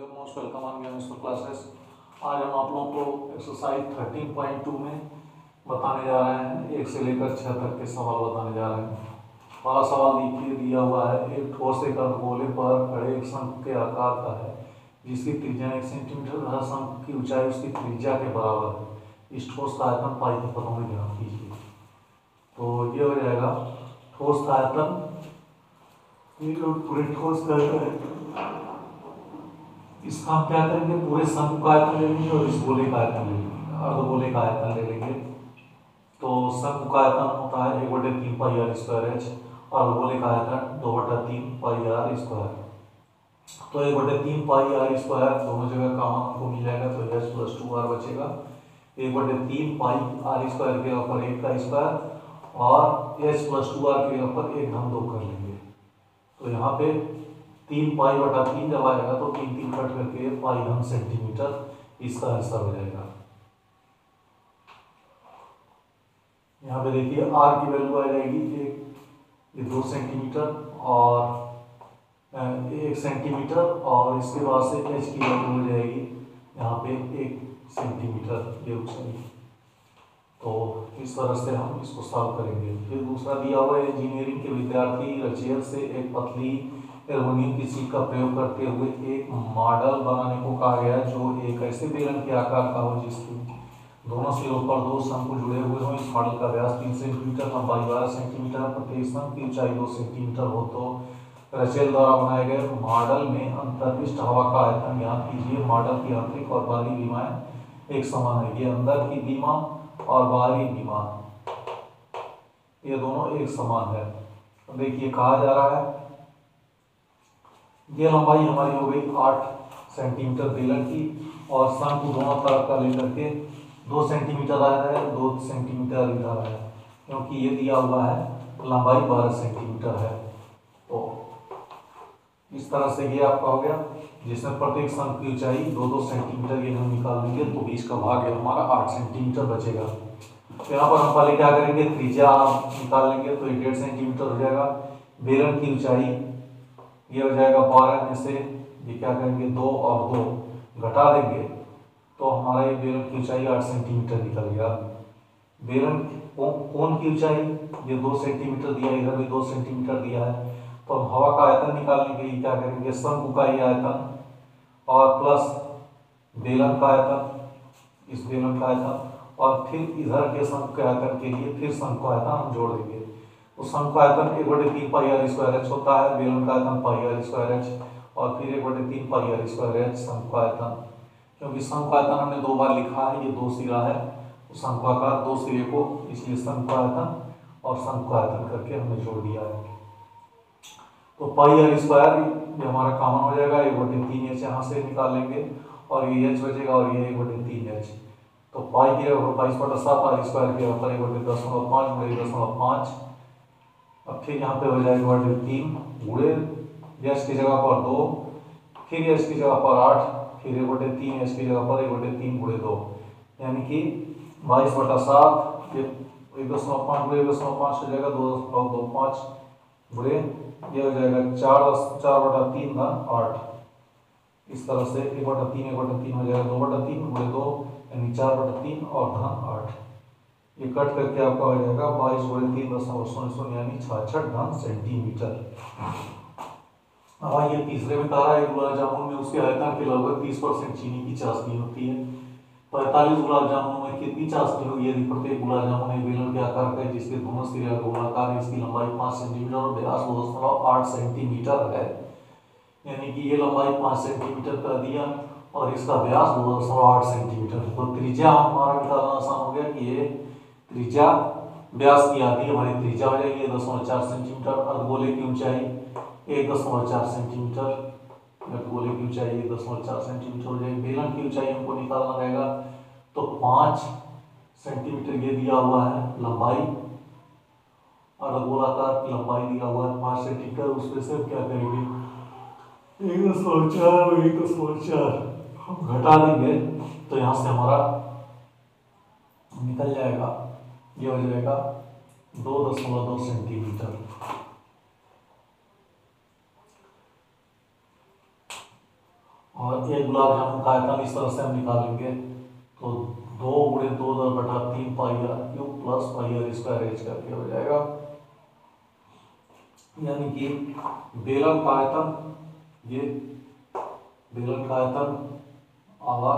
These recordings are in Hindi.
Your most welcome on games classes. आज हम आप लोगों को एक्सरसाइज 13.2 में बताने जा रहे हैं, 1 से लेकर 6 तक के सवाल बताने जा रहे हैं। पहला सवाल देखिए, दिया हुआ है एक ठोस एक अर्धगोले पर खड़े एक शंख के आकार का है जिसकी त्रिज्या 1 सेंटीमीटर तथा शंख की ऊंचाई उसकी त्रिज्या के बराबर है। इस ठोस का आयतन पाई के पदों में ध्यान कीजिए। तो ये हो जाएगा ठोस का आयतन, पूरे ठोस का आयतन है। इसका हम क्या करेंगे, पूरे शंकु का आयतन ले लेंगे और इस गोले का आयतन ले लेंगे, अर्धगोले का आयतन ले लेंगे। तो शंकु का आयतन होता है 1/3 पाई आर स्क्वायर एच और गोले का आयतन 2/3 पाई आर स्क्वायर। तो 1/3 पाई आर स्क्वायर दोनों जगह कॉमन हमको मिल जाएगा, तो एच प्लस 2 आर बचेगा। 1/3 पाई आर स्क्वायर के ऊपर 1 का स्क्वायर और एच प्लस 2 आर के ऊपर 1/2 कर लेंगे। तो यहाँ पे 3 पाई/3 जब आएगा तो 3 कट करके पाई सेंटीमीटर इसका आंसर हो जाएगा। यहाँ पे देखिए आर की वैल्यू आ जाएगी 2 सेंटीमीटर और 1 सेंटीमीटर और इसके बाद से एच की वैल्यू हो जाएगी यहाँ पे 1 सेंटीमीटर ये ऊंचाई। तो इस तरह से हम इसको सॉल्व करेंगे। फिर दूसरा दिया हुआ है इंजीनियरिंग के विद्यार्थी रचेल से एक पतली एल्युमिनियम की शीट का प्रयोग करते हुए एक मॉडल बनाने को कहा गया जो एक ऐसे बेलन के आकार का हो जिसके दोनों सिरों पर 2 शंकु जुड़े हुए हों। इस मॉडल का व्यास 3 सेंटीमीटर, लंबाई 12 सेंटीमीटर, प्रत्येक शंकु की ऊंचाई 2 सेंटीमीटर हो। तो रचेल द्वारा बनाए गए मॉडल में अंतर्विष्ट हवा का आयतन ज्ञात कीजिए। मॉडल की आंतरिक और बाहरी विमाएं एक समान है। ये अंदर की विमा और बाहरी विमा ये दोनों एक समान है। तो देखिए कहा जा रहा है ये लंबाई हमारी हो गई 8 सेंटीमीटर बेलन की और शंकु दोनों तरफ का लेकर के 2 सेंटीमीटर आया है, 2 सेंटीमीटर इधर है, क्योंकि ये दिया हुआ है लंबाई 12 सेंटीमीटर है। तो इस तरह से ये आपका हो गया, जिसमें प्रत्येक शंकु की ऊंचाई 2-2 सेंटीमीटर ये हम निकाल देंगे। तो 20 का भाग है हमारा 8 सेंटीमीटर बचेगा। तो यहाँ पर हम पहले क्या करेंगे, त्रिज्या निकाल लेंगे तो 1.5 सेंटीमीटर हो जाएगा। बेलन की ऊंचाई ये हो जाएगा 12 में से ये क्या करेंगे 2 और 2 घटा देंगे तो हमारा ये बेलन की ऊंचाई 8 सेंटीमीटर निकल गया। बेलन कोण की ऊंचाई ये 2 सेंटीमीटर दिया, इधर भी 2 सेंटीमीटर दिया है। तो हम हवा का आयतन निकालने के लिए क्या करेंगे, शंकु का ये आयतन और प्लस बेलन का आयतन, इस बेलन का आयतन और फिर इधर के शंकु के आयतन के लिए फिर शंकु का आयतन हम जोड़ देंगे। तो शंकु का आयतन 1/3 पाई आर स्क्वायर एच होता है, बेलन का आयतन पाई आर स्क्वायर एच और फिर 1/3 पाई आर स्क्वायर एच शंकु का आयतन। क्योंकि शंकु का आयतन हमने 2 बार लिखा है, ये 2 सिरा है तो शंक्वाकार 2 सिरे को, इसलिए शंकु आयतन और शंकु आयतन करके हमने जोड़ दिया है। तो पाई आर स्क्वायर ये हमारा कॉमन हो जाएगा, 1/3 एच यहाँ से निकाल लेंगे और ये एच बचेगा और ये 1/3 एच। तो पाई के 22/7 आर स्क्वायर के ऊपर 1/10.5 गुणे 10.5। अब फिर यहाँ पे हो जाएगा 1/3 गुणे एच की जगह पर 2, फिर एच की जगह पर 8, फिर 1/3 एच की जगह पर 1/3 गुणे 2, यानी कि 22/7 ये 1.5 गुणे 1.5 हो जाएगा 2.25 गुणे ये हो जाएगा 4/3 धन 8। इस तरह से 1/3 हो जाएगा 2/3 गुणे 2 यानी 4/3 और धन 8। ये कट करके आपका हो जाएगा 22 गुणे 3.00 यानी 66 धन सेंटीमीटर। अब आइए तीसरे में कहा है गुलाब जामुन में उसके आयतन के लगभग 30% चीनी की चाशनी होती है। 45 गुलाब जामुनों में कितनी चाशनी होगी यदि प्रत्येक गुलाब जामुन एक बेलन के आकार का है जिसके दोनों सिरे गोलाकार है, इसकी लंबाई 5 सेंटीमीटर और व्यास 2.8 सेंटीमीटर है। यानी कि ये लंबाई 5 सेंटीमीटर कर दिया और इसका व्यास 2.8 सेंटीमीटर। तो त्रिज्या हमारा निकालना आसान हो गया कि ये त्रिज्या व्यास की आधी हमारी त्रिज्या हो जाएगी 1.4 सेंटीमीटर। अर्धगोले की ऊंचाई 1.4 सेंटीमीटर, अर्धगोले की ऊंचाई 1.4 सेंटीमीटर हो जाएगी। बेलन की ऊंचाई हमको निकालना रहेगा तो 5 सेंटीमीटर ये दिया हुआ है लंबाई, अर्धगोलाकार की लंबाई दिया हुआ है 5 सेंटीमीटर। उसमें से क्या करेंगे 1.4 हम घटा देंगे तो यहाँ से हमारा निकल जाएगा, ये हो जाएगा 2.2 सेंटीमीटर। और एक गुलाब जामुन का आयतन इस तरह से हम निकालेंगे तो 2 × 10⁻³ प्लस πr² एच करके हो जाएगा। यानी कि बेलन का आयतन, ये बेलन का आयतन और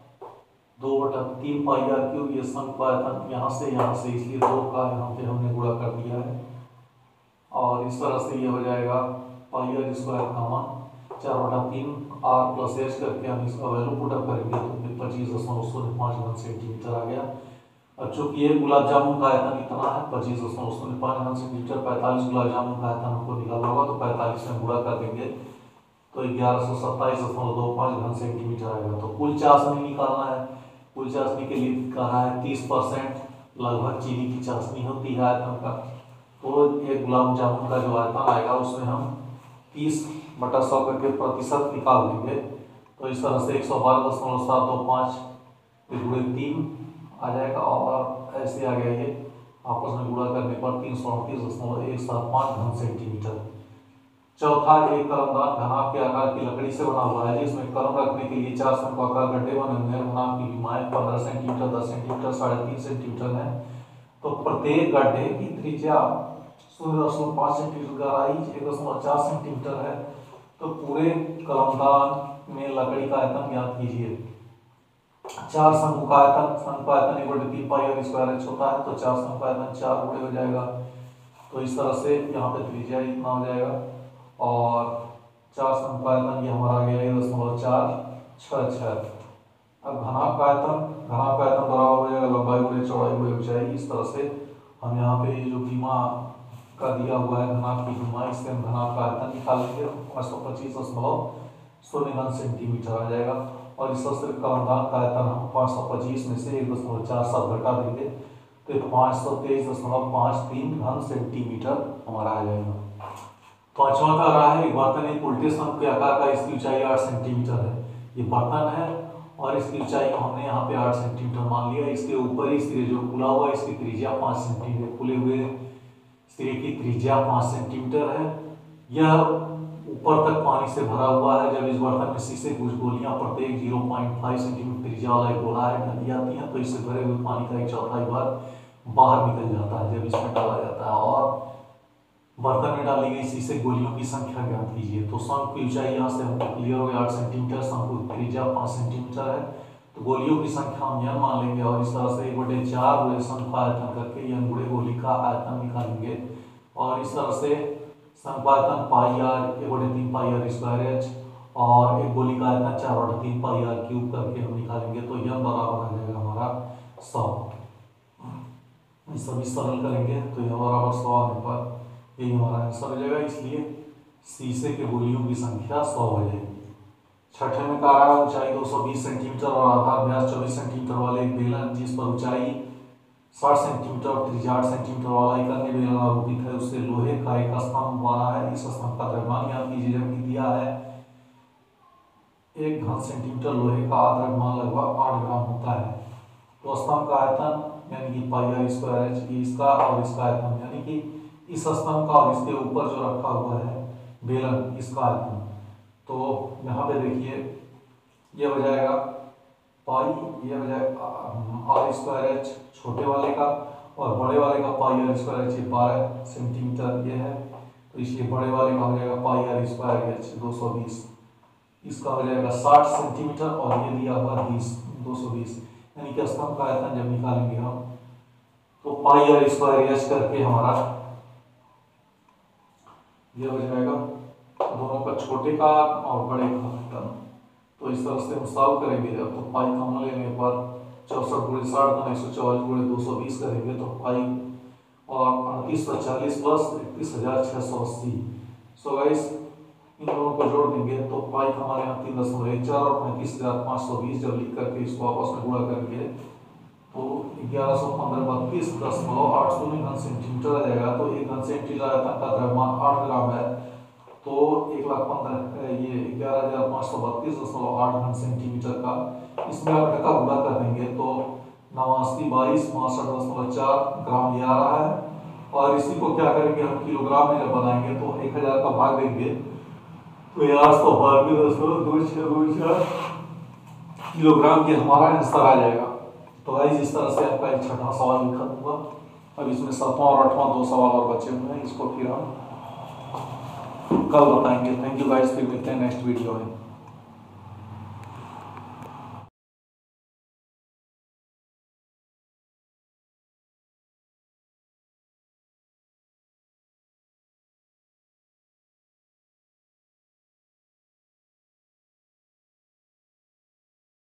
2/3 πr³ ये शंकु का आयतन यहाँ से इसलिए 2 का यहाँ पे हमने गुणा कर दिया है। और इस तरह से ये हो जाएगा πr² का मान 4/3 r प्लस एच करके हम इसका वैल्यू पुटअप करेंगे तो 25.05 घन सेंटीमीटर आ गया। अब चूंकि ये गुलाब जामुन का आयतन इतना है 25.05 घन सेंटीमीटर, 45 गुलाब जामुन का आयतन हमको निकालना होगा तो 45 में गुणा कर देंगे तो 1127.25 घन सेंटीमीटर आएगा। तो कुल चाशनी निकालना है। कुल चाशनी के लिए कह रहा है 30% लगभग चीनी की चाशनी होती है आयतन का। तो एक गुलाब जामुन का जो आयतन आएगा उसमें हम 30/100 करके प्रतिशत निकाल देंगे। तो इस तरह से 112.725 × 3 आ जाएगा और ऐसे आ गया ये आपस में गुणा करने पर 338.175 घन सेंटीमीटर। चौथा, एक कलमदान घनाभ के आकार की लकड़ी से बना हुआ है जिसमें कलम रखने के लिए 4 शंक्वाकार गड्ढे बने हुए हैं। घनाभ की लंबाई 15 सेंटीमीटर, 10 सेंटीमीटर, 3.5 सेंटीमीटर है। तो प्रत्येक गड्ढे की त्रिज्या 0.5 सेंटीमीटर, गहराई 1.4 सेंटीमीटर है। तो पूरे कलमदान में लकड़ी का आयतन ज्ञात कीजिए। 4 शंकु का आयतन, शंकु का आयतन 1/3 πr² होता है तो 4 शंकु का आयतन 4 गुणे हो जाएगा। तो इस तरह से यहाँ पे त्रिज्या इतना हो जाएगा और 4 शंकु का आयतन ये हमारा आ गया 1.466। अब घनाभ का आयतन बराबर हो जाएगा लंबाई गुणे चौड़ाई गुणे ऊंचाई। इस तरह से हम यहाँ पे जो बीमा का दिया हुआ है घनाभ की बीमा, इससे हम घनाभ का आयतन निकालेंगे 525.0 घन सेंटीमीटर आ जाएगा। और इस तरह से कलमदान का आयतन हम 525 में से 1.47 घटा देंगे तो 523.53 घन सेंटीमीटर हमारा आ जाएगा। पांचवा का रहा है एक बर्तन एक उल्टे शंकु के आकार का, इसकी ऊंचाई 8 सेंटीमीटर है। ये बर्तन है और इसकी ऊंचाई हमने यहाँ पे 8 सेंटीमीटर मान लिया। इसके ऊपर ही सिरे जो खुला हुआ है इसकी त्रिज्या 5 सेंटीमीटर, खुले हुए सिरे की त्रिज्या 5 सेंटीमीटर है। यह ऊपर तक पानी से भरा हुआ है। जब इस बर्तन में शीशे कुछ गोलियां प्रत्येक 0.5 सेंटीमीटर त्रिज्या वाला एक गोला है डाली जाती हैं तो इससे भरे हुए पानी का 1/4 भाग बाहर निकल जाता है जब इसमें डाला जाता है। और बर्तन में डाली गई शीशे गोलियों की संख्या ज्ञात कीजिए। तो शंकु की ऊंचाई यहाँ से हमको क्लियर हो गया 8 सेंटीमीटर, शंकु की त्रिज्या 5 सेंटीमीटर है तो गोलियों की संख्या हम यह मान लेंगे और इस तरह से 1/4 गुणे शंकु का आयतन करके यह गुणे गोली का आयतन निकालेंगे। और इस तरह से शंकु आयतन πr 1/3 πr² और एक गोली का आयतन 4/3 πr³ करके हम निकालेंगे तो यह बराबर आ जाएगा हमारा 100। सभी सरल करेंगे तो यह बराबर 100 आने पर यही हमारा आंसर हो जाएगा। इसलिए शीशे के गोलियों की संख्या 100 हो जाएगी। छठे में कह रहा है ऊंचाई 220 सेंटीमीटर और आधार व्यास 24 सेंटीमीटर वाले एक बेलन जिस पर ऊंचाई 60 सेंटीमीटर और त्रिज्या 8 सेंटीमीटर वाला एक अन्य बेलन आरोपित है, उससे लोहे का एक स्तंभ बना है। इस स्तंभ का द्रव्यमान ज्ञात कीजिए। जबकि दिया है 1 घन सेंटीमीटर लोहे का द्रव्यमान लगभग 8 ग्राम होता है। तो स्तंभ का आयतन यानी कि πr² इसका और इसका आयतन यानी कि इस स्तंभ का और इसके ऊपर जो रखा हुआ है बेलन इसका आयतन। तो यहाँ पे देखिए ये हो जाएगा पाई, ये हो जाएगा r² छोटे वाले का और बड़े वाले का πr², 12 सेंटीमीटर ये है तो इसलिए बड़े वाले का हो जाएगा πr² 220, इसका हो जाएगा 60 सेंटीमीटर और ये दिया हुआ 220 यानी कि स्तंभ का आयतन जब निकालेंगे हम तो πr² करके हमारा ये हो जाएगा दोनों का छोटे का और बड़े का आयतन। तो इस तरह से हम सॉल्व करेंगे जब तो पाई कॉमन लेने पर 64 × 60 144 × 220 करेंगे तो पाई और 3840 प्लस 31,680। सो गाइस इन दोनों को जोड़ देंगे तो पाई हमारे यहाँ 3.14 और 35,520 जब लिख करके इसको आपस में गुणा करेंगे तो 1115 घन सेंटीमीटर आ जाएगा। तो 1 घन सेंटीमीटर आयतन का द्रव्यमान 8 ग्राम है तो 1,15 ये 11,532.8 घन सेंटीमीटर का इसमें आप का गुणा कर देंगे तो 89, 22, 62.4 ग्राम ये आ रहा है। और इसी को क्या करेंगे हम किलोग्राम में जब बनाएंगे तो 1000 का भाग देंगे व्यास तो बार में 2 किलोग्राम के हमारा आंसर आ जाएगा। तो गाइस इस तरह से आपका एक छठा सवाल भी खत्म हुआ। अब इसमें 7वां और 8वां 2 सवाल और बचे हुए हैं, इसको फिर हम कल बताएंगे। थैंक यू गाइस, फिर मिलते हैं नेक्स्ट वीडियो में।